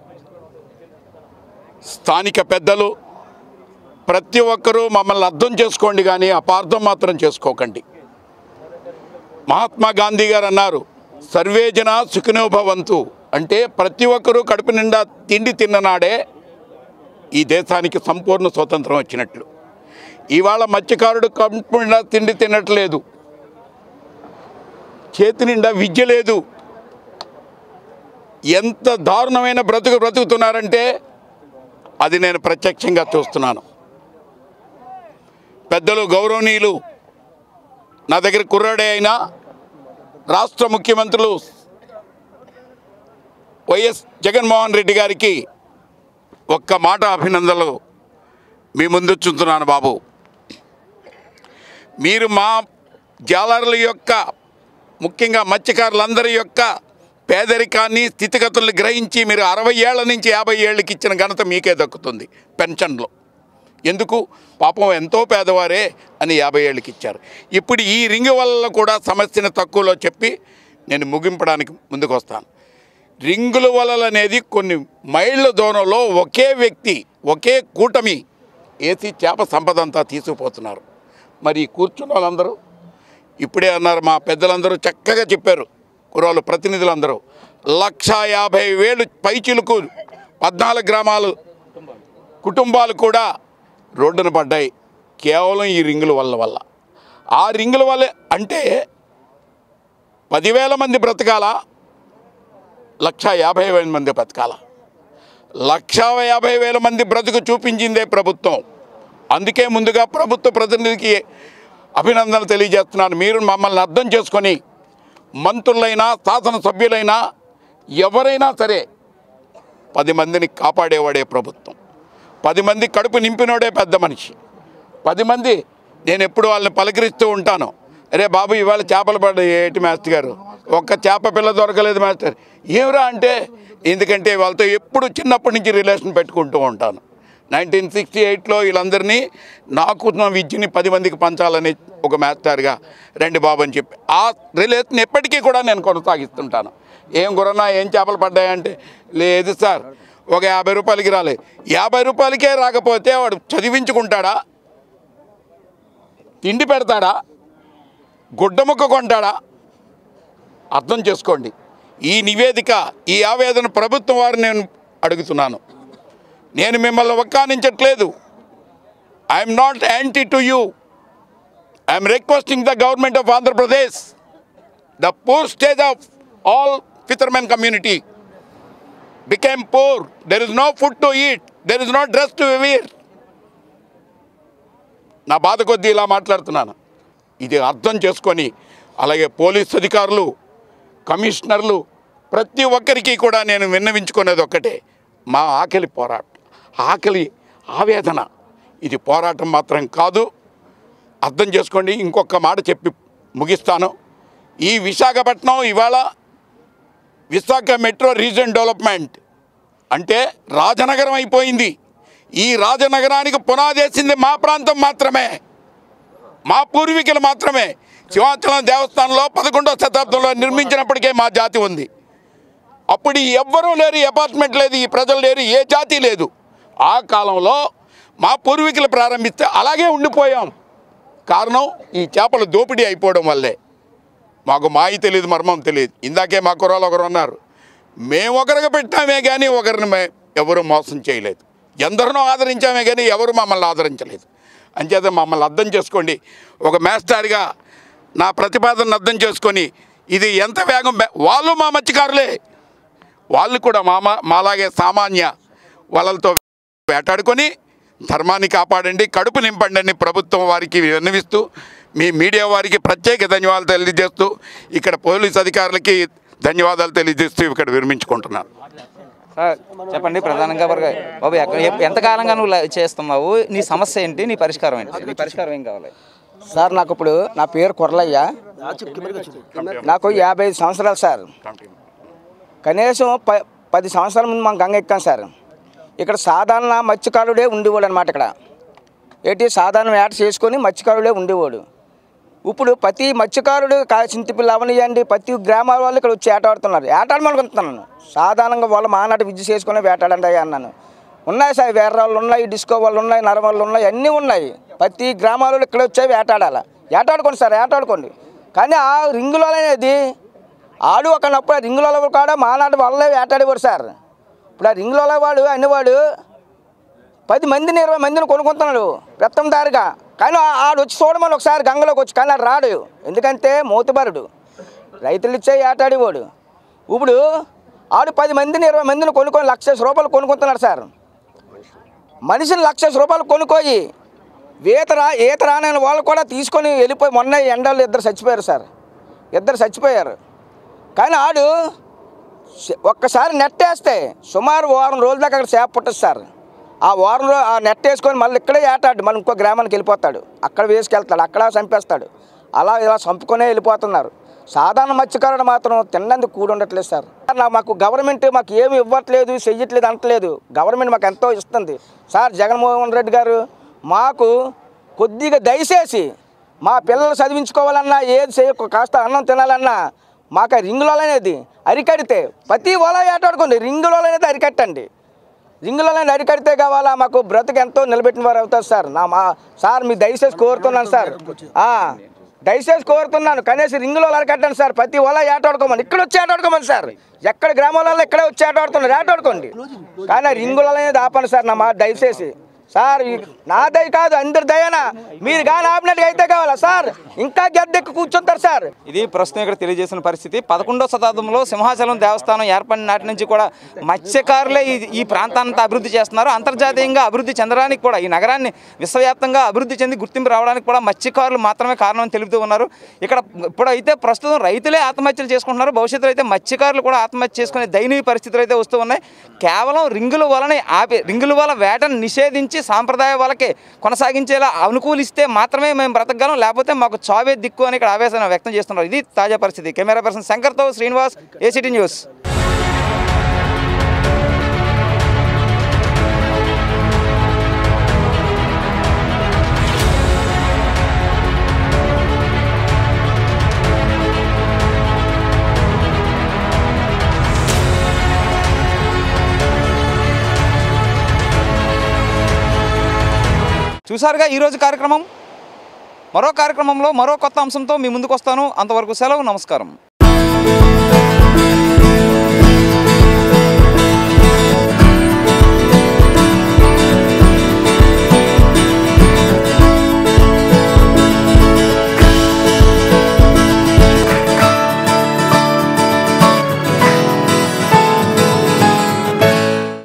స్థానిక పెద్దలు ప్రతి ఒక్కరూ మమ్మల్ని అర్థం చేసుకోండి కానీ అపార్థం మాత్రం చేసుకోకండి. మహాత్మా గాంధీ గారు అన్నారు, సర్వే జన సుఖినో భవంతు అంటే ప్రతి ఒక్కరూ కడుపు నిండా తిండి తిన్ననాడే ఈ దేశానికి సంపూర్ణ స్వతంత్రం వచ్చినట్లు. ఇవాళ మత్స్యకారుడు కడుపు నిండా తిండి తినట్లేదు, చేతి నిండా విద్య లేదు. ఎంత దారుణమైన బ్రతుకు బ్రతుకుతున్నారంటే అది నేను ప్రత్యక్షంగా చూస్తున్నాను. పెద్దలు గౌరవనీయులు నా దగ్గర కుర్రాడే అయినా రాష్ట్ర ముఖ్యమంత్రులు వైఎస్ జగన్మోహన్ రెడ్డి గారికి ఒక్క మాట అభినందనలు మీ ముందు చూస్తున్నాను. బాబు, మీరు మా జాలర్ల యొక్క ముఖ్యంగా మత్స్యకారులందరి యొక్క పేదరికాన్ని స్థితిగతుల్ని గ్రహించి మీరు అరవై ఏళ్ల నుంచి యాభై ఏళ్ళకి ఇచ్చిన ఘనత మీకే దక్కుతుంది. పెన్షన్లో ఎందుకు పాపం ఎంతో పేదవారే అని యాభై ఏళ్ళకి ఇచ్చారు. ఇప్పుడు ఈ రింగ్ వల్ల కూడా సమస్యను తక్కువలో చెప్పి నేను ముగింపడానికి ముందుకు వస్తాను. రింగుల వలలు అనేది కొన్ని మైళ్ళ దూరంలో ఒకే వ్యక్తి ఒకే కూటమి ఏసీ చేప సంపద అంతా తీసుకుపోతున్నారు. మరి కూర్చున్న వాళ్ళందరూ ఇప్పుడే అన్నారు, మా పెద్దలందరూ చక్కగా చెప్పారు, కుర్రాళ్ళు ప్రతినిధులందరూ లక్ష యాభై వేలు పైచిలకు పద్నాలుగు గ్రామాలు కుటుంబాలు కూడా రోడ్డున పడ్డాయి కేవలం ఈ రింగుల వల్ల వల్ల ఆ రింగుల వల్ల అంటే పదివేల మంది బ్రతకాల, లక్ష యాభై వేల మంది బ్రతకాల. లక్ష యాభై వేల మంది బ్రతుకు చూపించిందే ప్రభుత్వం. అందుకే ముందుగా ప్రభుత్వ ప్రతినిధికి అభినందనలు తెలియజేస్తున్నాను. మీరు మమ్మల్ని అర్థం చేసుకొని మంత్రులైనా శాసనసభ్యులైనా ఎవరైనా సరే పది మందిని కాపాడేవాడే ప్రభుత్వం. పది మంది కడుపు నింపినోడే పెద్ద మనిషి. పది మంది నేను ఎప్పుడు వాళ్ళని పలకరిస్తూ ఉంటాను, అరే బాబు ఇవాళ చేపలు పడ్డాయి ఏటి మాస్టర్ గారు, ఒక్క చేప పిల్ల దొరకలేదు మాస్టర్. ఏమిరా అంటే ఎందుకంటే వాళ్ళతో ఎప్పుడు చిన్నప్పటి నుంచి రిలేషన్ పెట్టుకుంటూ ఉంటాను. నైన్టీన్ సిక్స్టీ ఎయిట్లో వీళ్ళందరినీ నాకు నా విద్యని పది మందికి పంచాలని ఒక మాస్టర్గా రండి బాబు అని చెప్పి ఆ రిలేషన్ ఎప్పటికీ కూడా నేను కొనసాగిస్తుంటాను. ఏం గురన్నా ఏం చేపలు పడ్డాయంటే లేదు సార్ ఒక యాభై రూపాయలకి రాలేదు. యాభై రూపాయలకే రాకపోతే వాడు చదివించుకుంటాడా, తిండి పెడతాడా, గుడ్డముక్క కొంటాడా? అర్థం చేసుకోండి. ఈ నివేదిక ఈ ఆవేదన ప్రభుత్వం వారిని నేను అడుగుతున్నాను. నేను మిమ్మల్ని వక్కానించట్లేదు. I'm not anti to you. I'm requesting the government of Andhra Pradesh, the poor stage of all fishermen community became poor. There is no food to eat. There is no dress to wear. నా బాధ కొద్దీ ఇలా మాట్లాడుతున్నాను. ఇది అర్థం చేసుకొని అలాగే police అధికారులు, కమిషనర్లు ప్రతి ఒక్కరికి కూడా నేను విన్నవించుకునేది ఒక్కటే, మా ఆకలి పోరాటం, ఆకలి ఆవేదన ఇది పోరాటం మాత్రం కాదు. అర్థం చేసుకోండి. ఇంకొక మాట చెప్పి ముగిస్తాను. ఈ విశాఖపట్నం ఇవాళ విశాఖ మెట్రో రీజన్ డెవలప్మెంట్ అంటే రాజనగరం అయిపోయింది. ఈ రాజనగరానికి పునాదేసింది మా ప్రాంతం మాత్రమే, మా పూర్వీకులు మాత్రమే. సింహాచలం దేవస్థానంలో పదకొండవ శతాబ్దంలో నిర్మించినప్పటికే మా జాతి ఉంది. అప్పుడు ఎవ్వరూ లేరు, అపార్ట్మెంట్ లేదు, ఈ ప్రజలు లేరు, ఏ జాతి లేదు. ఆ కాలంలో మా పూర్వీకులు ప్రారంభిస్తే అలాగే ఉండిపోయాం. కారణం ఈ చేపలు దోపిడీ అయిపోవడం వల్లే. మాకు మాయి తెలియదు, మర్మం తెలియదు. ఇందాకే మా కుర్రాలు ఒకరు ఉన్నారు, మేము ఒకరికి పెట్టామే కానీ ఒకరిని మే ఎవరు మోసం చేయలేదు, ఎందరినో ఆదరించామే కానీ ఎవరు మమ్మల్ని ఆదరించలేదు. అంచేత మమ్మల్ని అర్థం చేసుకోండి. ఒక మాస్టర్గా నా ప్రతిపాదనను అర్థం చేసుకొని ఇది ఎంత వేగం, వాళ్ళు మా మత్స్యకారులే, వాళ్ళు కూడా మా మాలాగే సామాన్య వాళ్ళతో వేటాడుకొని ధర్మాన్ని కాపాడండి, కడుపు నింపండి అని ప్రభుత్వం వారికి విన్నవిస్తూ మీ మీడియా వారికి ప్రత్యేక ధన్యవాదాలు తెలియజేస్తూ ఇక్కడ పోలీస్ అధికారులకి ధన్యవాదాలు తెలియజేస్తూ ఇక్కడ విరమించుకుంటున్నాను. సార్ చెప్పండి ప్రధానంగా బాబు ఎక్కడ ఎంతకాలంగా నువ్వు చేస్తున్నావు, నీ సమస్య ఏంటి, నీ పరిష్కారం ఏంటి, నీ పరిష్కారం ఏం కావాలి? సార్ నాకు ఇప్పుడు నా పేరు కొర్లయ్య, నాకు యాభై ఐదు సంవత్సరాలు సార్. కనీసం ప పది సంవత్సరాల ముందు మనం గంగ ఎక్కాం సార్. ఇక్కడ సాధారణ మత్స్యకారుడే ఉండేవాడు అనమాట. ఇక్కడ ఏంటి సాధారణ వేట చేసుకొని మత్స్యకారుడే ఉండేవాడు. ఇప్పుడు ప్రతి మత్స్యకారుడు చింతపిల్ల అవనియండి ప్రతి గ్రామాల వాళ్ళు ఇక్కడ వచ్చి ఏటాడుతున్నారు. ఏటాడమనుకుంటున్నాను సాధారణంగా వాళ్ళు మానాటి విద్య చేసుకుని వేటాడండి అన్నాను. ఉన్నాయి సార్, వేరే వాళ్ళు ఉన్నాయి, డిస్కో వాళ్ళు ఉన్నాయి, నరవాళ్ళు ఉన్నాయి, అన్నీ ఉన్నాయి. ప్రతి గ్రామాలలో ఇక్కడ వచ్చే వేటాడాలి. ఏటాడుకోండి సార్, ఏటాడుకోండి. కానీ ఆ రింగులో అనేది ఆడు ఒకనప్పుడు ఆ రింగులో కూడా మానాటి వాళ్ళే వేటాడేవాడు సార్. ఇప్పుడు ఆ రింగులో వాడు అనేవాడు పది మందిని ఇరవై మందిని కొనుక్కుంటున్నాడు పెత్తందారిగా. కానీ ఆడు వచ్చి చూడమని ఒకసారి గంగలోకి వచ్చి, కానీ ఆడు రాడు. ఎందుకంటే మోతుబరుడు, రైతులు ఇచ్చే ఏటాడేవాడు. ఇప్పుడు ఆడు పది మందిని ఇరవై మందిని కొనుక్కొని లక్ష రూపాయలు కొనుక్కుంటున్నాడు సార్. మనిషిని లక్ష రూపాయలు కొనుక్కోయి ఈత రా ఈత రానని వాళ్ళు కూడా తీసుకొని వెళ్ళిపోయి మొన్న ఎండలు ఇద్దరు చచ్చిపోయారు సార్, ఇద్దరు చచ్చిపోయారు. కానీ ఆడు ఒక్కసారి నెట్టేస్తే సుమారు వారం రోజుల దాకా అక్కడ చేప పుట్టదు సార్. ఆ వారం రోజు ఆ నెట్ వేసుకొని మళ్ళీ ఇక్కడే ఏటాడు, మళ్ళీ ఇంకో గ్రామానికి వెళ్ళిపోతాడు, అక్కడ వేసుకెళ్తాడు, అక్కడ చంపేస్తాడు. అలా ఇలా చంపుకొనే వెళ్ళిపోతున్నారు. సాధారణ మత్స్యకారుడు మాత్రం తినడానికి కూడి ఉండట్లేదు సార్. మాకు గవర్నమెంట్ మాకు ఏమి ఇవ్వట్లేదు, చెయ్యట్లేదు అంటలేదు. గవర్నమెంట్ మాకు ఎంతో ఇస్తుంది సార్. జగన్మోహన్ రెడ్డి గారు మాకు కొద్దిగా దయచేసి మా పిల్లలు చదివించుకోవాలన్నా ఏది చేయ కాస్త అన్నం తినాలన్నా మాకు రింగులో అనేది అరికడితే ప్రతి ఓలా ఆటాడుకోండి రింగులో అనేది అరికట్టండి రింగులో అరికడితే కావాలా మాకు బ్రతుకు ఎంతో నిలబెట్టిన వారు అవుతారు సార్ నా మా సార్ మీ దయచేసి కోరుతున్నాను సార్ దయచేసి కోరుతున్నాను కనీసం రింగులో అరికట్టండి సార్ ప్రతి ఓలా ఆటాడుకోమని ఇక్కడ వచ్చి ఆటాడుకోమని సార్ ఎక్కడ గ్రామాలలో ఇక్కడే వచ్చి ఆటాడుతున్నారు ఆటాడుకోండి కానీ రింగులో అనేది ఆపండి సార్ నా మా దయచేసి సార్ నా దయ కాదు అందరి దయనా మీరు కానీ ఆపినట్టుగా అయితే కావాలా సార్ ఇంకా గద్దెక్కి కూర్చుంటారు సార్. ఇది ప్రస్తుతం ఇక్కడ తెలియజేసిన పరిస్థితి. పదకొండవ శతాబ్దంలో సింహాచలం దేవస్థానం ఏర్పడిన నాటి నుంచి కూడా మత్స్యకారులే ఈ ఈ ప్రాంతాన్ని అభివృద్ధి చేస్తున్నారు. అంతర్జాతీయంగా అభివృద్ధి చెందడానికి కూడా ఈ నగరాన్ని విశ్వవ్యాప్తంగా అభివృద్ధి చెంది గుర్తింపు రావడానికి కూడా మత్స్యకారులు మాత్రమే కారణం తెలుపుతూ ఉన్నారు. ఇక్కడ ఇప్పుడైతే ప్రస్తుతం రైతులే ఆత్మహత్యలు చేసుకుంటున్నారు. భవిష్యత్తులో అయితే మత్స్యకారులు కూడా ఆత్మహత్య చేసుకునే దయనీయ పరిస్థితులు అయితే వస్తూ ఉన్నాయి. కేవలం రింగుల వలనే ఆపి రింగుల వల వేటను నిషేధించి సాంప్రదాయ వాళ్ళకి కొనసాగించేలా అనుకూలిస్తే మాత్రమే మేము బ్రతకగలం, లేకపోతే మాకు చావే దిక్కు అని ఇక్కడ ఆవేశం వ్యక్తం చేస్తున్నారు. ఇది తాజా పరిస్థితి. కెమెరా పర్సన్ శంకర్తో శ్రీనివాస్, ఏసీటీ న్యూస్. చూసారుగా ఈరోజు కార్యక్రమం. మరో కార్యక్రమంలో మరో కొత్త అంశంతో మీ ముందుకు వస్తాను. అంతవరకు సెలవు. నమస్కారం.